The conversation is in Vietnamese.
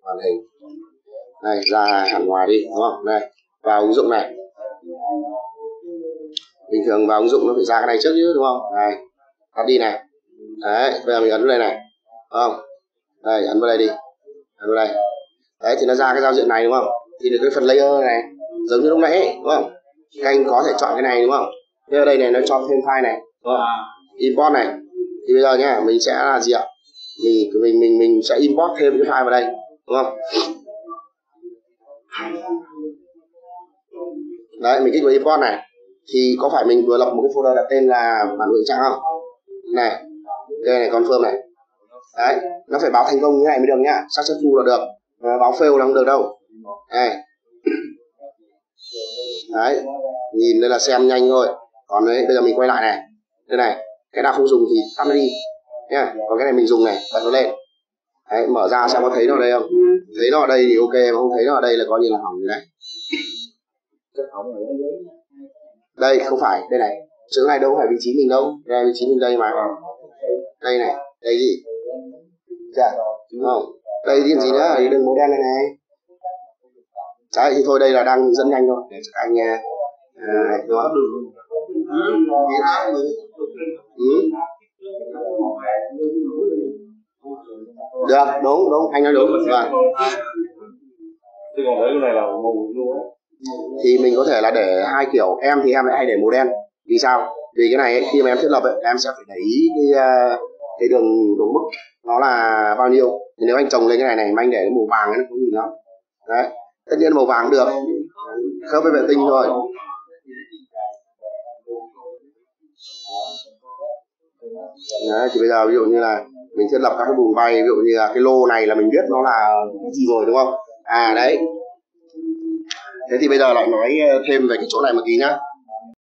màn hình. Này, ra hẳn ngoài đi, đúng không? Này, vào ứng dụng này. Bình thường vào ứng dụng nó phải ra cái này trước chứ, đúng không? Này, tắt đi này. Đấy, bây giờ mình ấn vào đây này, đúng không? Đây, ấn vào đây đi, ấn vào đây. Đấy, thì nó ra cái giao diện này, đúng không? Thì được cái phần layer này, giống như lúc nãy, đúng không? Các anh có thể chọn cái này, đúng không? Thế ở đây này nó cho thêm file này, đúng không? Import này. Thì bây giờ nhá, mình sẽ là gì ạ? Mình sẽ import thêm cái file vào đây, đúng không? Đấy, mình kích vào import này. Thì có phải mình vừa lập một cái folder đặt tên là bản đồ trang không? Này, đây này, confirm này. Đấy, nó phải báo thành công như này mới được nhá. Successful là được, báo fail là không được đâu. Đây. Đấy, nhìn đây là xem nhanh thôi. Còn đấy, bây giờ mình quay lại này. Đây này, cái nào không dùng thì tắt nó đi nhá. Còn cái này mình dùng này, bật nó lên. Đấy, mở ra xem có thấy nó ở đây không? Thấy nó ở đây thì ok, mà không thấy nó ở đây là coi như là hỏng rồi đấy. Đây không phải, đây này, chữ này đâu phải vị trí mình đâu, đây vị trí mình đây mà. Đây này, đây gì? Dạ, đúng không? Đây cái gì nữa, cái đường màu đen này này. Đấy thì thôi, đây là đang dẫn nhanh thôi để cho anh đúng không? Được, đúng, anh nói đúng. Vâng. Thì mình có thể là để hai kiểu, em thì em lại hay để màu đen. Vì sao? Vì cái này ấy, khi mà em thiết lập ấy, em sẽ phải để ý cái đường mức nó là bao nhiêu. Thì nếu anh trồng lên cái này mà anh để cái màu vàng ấy, nó không nhìn lắm. Đấy, tất nhiên màu vàng được, khớp với vệ tinh thôi. Đấy, thì bây giờ ví dụ như là mình thiết lập các cái vùng bay, ví dụ như là cái lô này là mình biết nó là cái gì rồi, đúng không? À đấy. Thế thì bây giờ lại nói thêm về cái chỗ này một tí nhá.